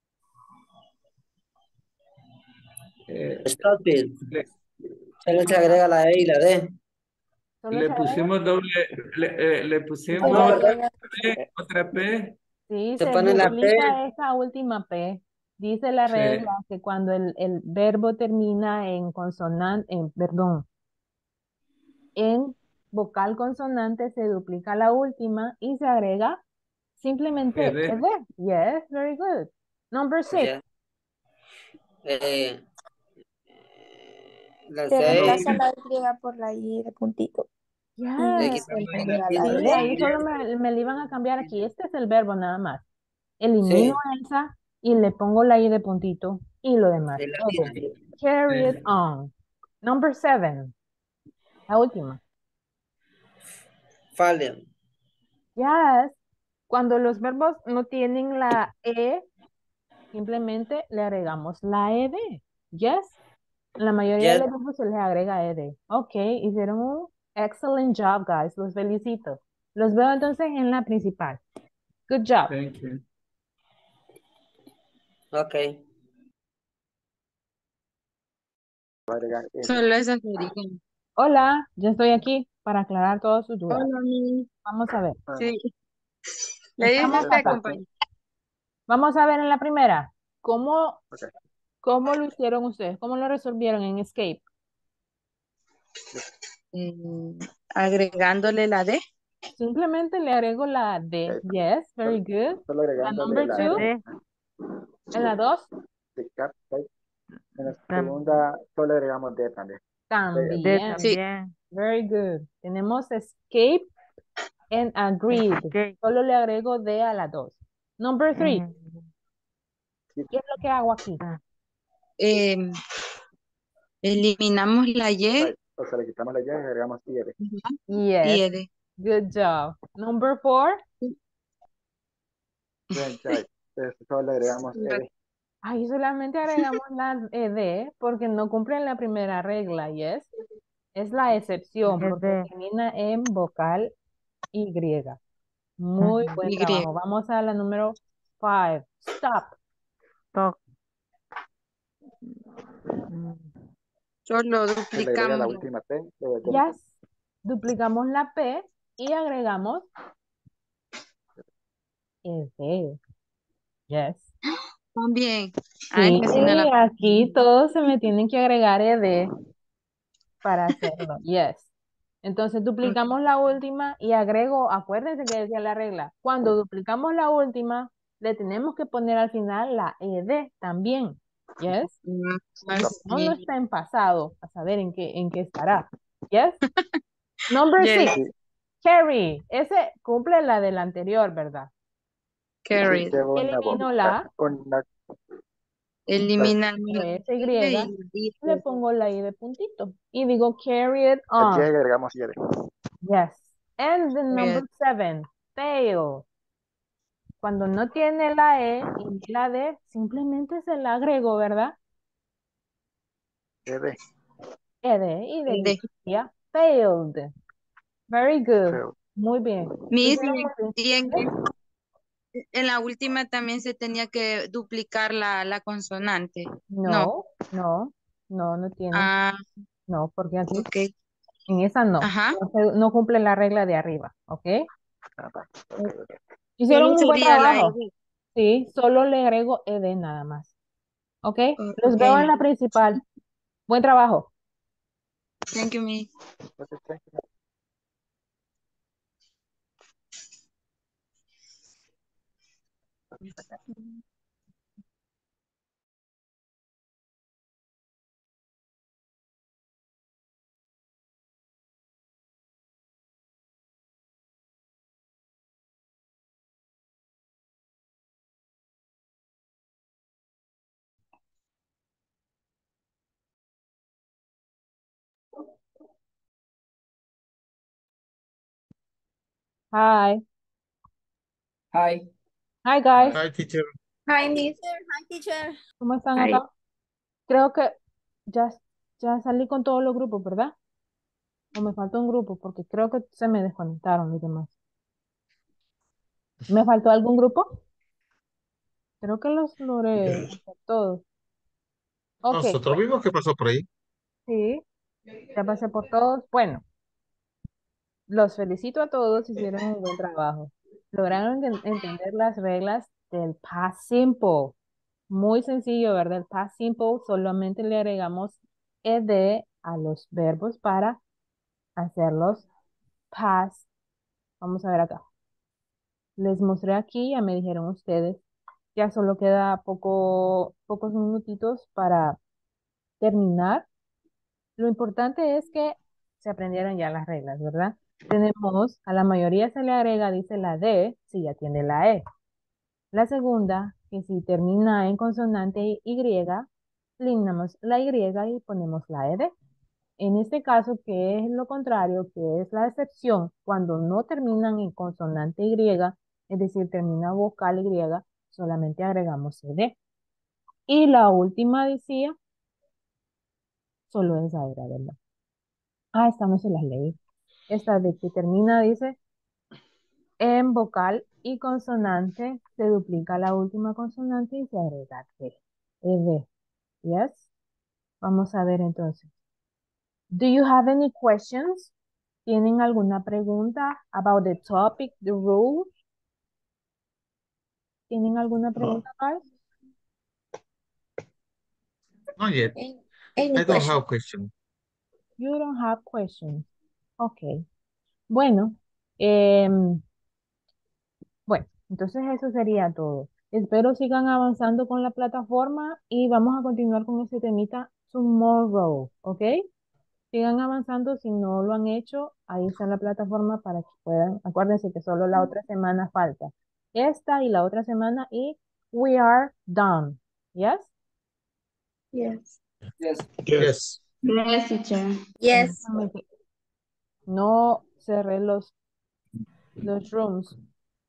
Eh, Stop it. le, Solo se agrega la E y la D. Solo le se agrega. pusimos doble, le, eh, le Se pusimos pone la, P, otra P. Sí, se se pone la P. duplica esa última P. Dice la Sí. regla que cuando el, el verbo termina en consonante, en, perdón, en vocal consonante, se duplica la última y se agrega simplemente Ed. ed. Yes, very good. Number six. Ya. Eh, la Se C reemplaza y la Y por la I de puntito. Yes. le quitamos la I Sí, de ahí Y. solo me, me le iban a cambiar aquí. Este es el verbo nada más. Elimino Sí. esa y le pongo la I de puntito y lo demás. De la Okay. Carry it on. Number seven. La última. Fallen. Yes. Cuando los verbos no tienen la E, simplemente le agregamos la ed. Yes. La mayoría de Yes. los verbos se les agrega ed. Ok, hicieron un excellent job, guys. Los felicito. Los veo entonces en la principal. Good job. Thank you. Ok. Va a agregar ed. Solo esas se dirigen. Hola, yo estoy aquí para aclarar todas sus dudas. Hola, mi. Vamos a ver. Sí. Le dije Estamos usted, acá. compañero. Vamos a ver en la primera. ¿Cómo, Ok. cómo lo hicieron ustedes? ¿Cómo lo resolvieron en Escape? Eh, agregándole la D. Simplemente le agrego la D. Ok. Yes, very good. Solo La agregándole number la two. ed. En la dos. de cap, right. En la segunda solo agregamos D también. También. Sí. Very good. Tenemos escape and agreed. Solo le agrego D a la dos. Number three. ¿Qué es lo que hago aquí? Eh, eliminamos la Y Right. O sea, le quitamos la Y y agregamos I D. y Yes. L. Good job. Number four. Right, right. Entonces solo le agregamos E D. Ahí solamente agregamos la ed porque no cumplen la primera regla, yes. Es la excepción porque termina en vocal Y. Muy buen Y. trabajo. Vamos a la número five. Stop. Solo Se le agrega la duplicamos. última T. de- de- Yes. Duplicamos la P y agregamos ed. Yes. También. Ay, Sí, casi no la. aquí todos se me tienen que agregar ed para hacerlo. Yes. Entonces duplicamos la última y agrego, acuérdense que decía la regla, cuando duplicamos la última, le tenemos que poner al final la ed también. Yes. Mm, Porque no, no así. está en pasado, a saber en qué, en qué estará. Yes. Number Yes. six. Carry. Ese cumple la del anterior, ¿verdad? Carried. Llevo una Elimino boca. la Una, Eliminamos la S Y Y, y le pongo la I de puntito y digo carry it la Y on. y agregamos Y D. Yes. And the number Yes. seven. Fail. Cuando no tiene la E y ni la D, simplemente se la agrego, ¿verdad? E D. ed y de ahí D. sería failed. Very good. Failed. Muy bien. Miss, Hicieron muy y en, bien. en la última también se tenía que duplicar la, la consonante. No. No, no, no, no tiene. Ah, No, porque aquí ok. en esa no. Ajá. No, se- no cumple la regla de arriba, ¿ok? Ah, va. Ok, ok. Hicieron Solo un buen sería la trabajo. E. Sí, solo le agrego ed nada más. ¿Ok? Oh, Los ok. veo en la principal. Buen trabajo. Thank you, Miss. Ok, thank you. Hi. Hi. Hi, guys. Hi, teacher. Hi, mister. Hi, teacher. ¿Cómo están Hi. acá? Creo que ya, ya salí con todos los grupos, ¿verdad? O me faltó un grupo, porque creo que se me desconectaron los demás. ¿Me faltó algún grupo? Creo que los logré hacer todos. Ok, Nosotros bueno, vimos qué pasó por ahí. sí, ya pasé por todos. Bueno, los felicito a todos, hicieron un buen trabajo. Lograron enten- entender las reglas del past simple. Muy sencillo, ¿verdad? El past simple solamente le agregamos ed a los verbos para hacerlos past. Vamos a ver acá. Les mostré aquí, ya me dijeron ustedes. Ya solo queda poco, pocos minutitos para terminar. Lo importante es que se aprendieron ya las reglas, ¿verdad? Tenemos, a la mayoría se le agrega, dice la D, si ya tiene la E. La segunda, que si termina en consonante Y, eliminamos la Y y ponemos la E D. En este caso, que es lo contrario, que es la excepción, cuando no terminan en consonante Y, es decir, termina vocal Y, solamente agregamos E D. Y la última decía, solo esa era, ¿verdad? Ah, esta no se las leí. Esta de que termina, dice, en vocal y consonante, se duplica la última consonante y se agrega T. E D. Yes? Vamos a ver entonces. Do you have any questions? ¿Tienen alguna pregunta about the topic, the rule? ¿Tienen alguna pregunta, guys? Not yet. Any I don't question? have question. You don't have questions. Ok. Bueno, em, bueno, entonces eso sería todo. Espero sigan avanzando con la plataforma y vamos a continuar con este temita tomorrow, ¿ok? Sigan avanzando, si no lo han hecho, ahí está la plataforma para que puedan, acuérdense que solo la otra semana falta. Esta y la otra semana y we are done. ¿Yes? Yes. Yes. Yes. Yes, teacher. Yes. Permítame que no cerré los, los rooms.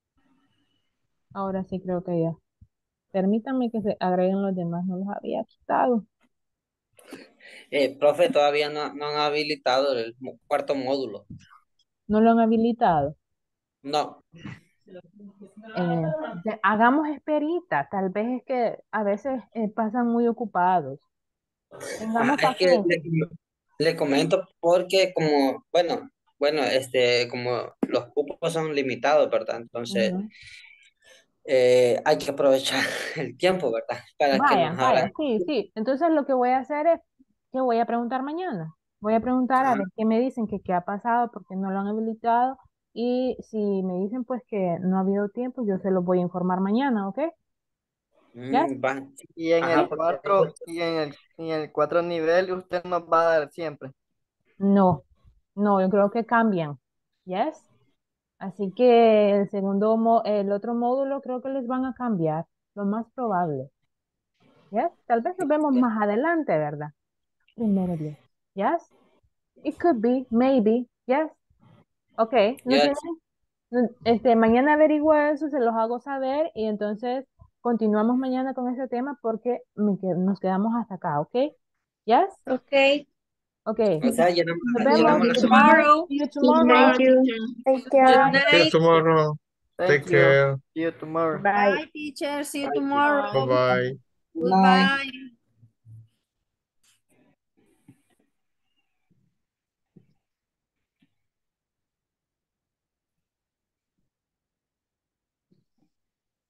Ahora sí creo que ya. Permítanme que se agreguen los demás, no los había quitado. Eh, profe, todavía no, no han habilitado el mo- cuarto módulo. No lo han habilitado. No. Eh, de- hagamos esperita, tal vez es que a veces eh, pasan muy ocupados. Ah, Tengamos es que paciencia. le, le comento porque como, bueno, bueno, este, como los cupos son limitados, ¿verdad? Entonces, Ujú. eh, hay que aprovechar el tiempo, ¿verdad? Para que Vaya, nos vaya, abran. sí, sí. Entonces lo que voy a hacer es que voy a preguntar mañana. Voy a preguntar a Ah, ver qué me dicen, que qué ha pasado, por qué no lo han habilitado. Y si me dicen pues que no ha habido tiempo, yo se los voy a informar mañana, ¿ok? ¿Ya? mm, va. Y en Ajá, el porque cuatro, y en el, y en el cuatro nivel usted nos va a dar siempre. No, no, yo creo que cambian. ¿Yes? Así que el segundo, mo- el otro módulo creo que les van a cambiar, lo más probable. ¿Yes? Tal vez nos vemos más adelante, ¿verdad? Primero Dios. ¿Yes? It could be, maybe. Yes. Ok, no tienen, yes. no- este, mañana averiguo eso, se los hago saber y entonces continuamos mañana con ese tema porque me que- nos quedamos hasta acá, ¿ok? Yes? Okay. Ok, O sea, llenamos, nos la- vemos. llenamos la Goodbye. semana. Tomorrow. See you See you tomorrow. tomorrow, Thank you. teacher. Take Good care. night. See you tomorrow. Thank Take you. care. See you tomorrow. Bye. Bye, teacher. See you Bye, teacher. tomorrow. Bye bye. Good night. Goodbye.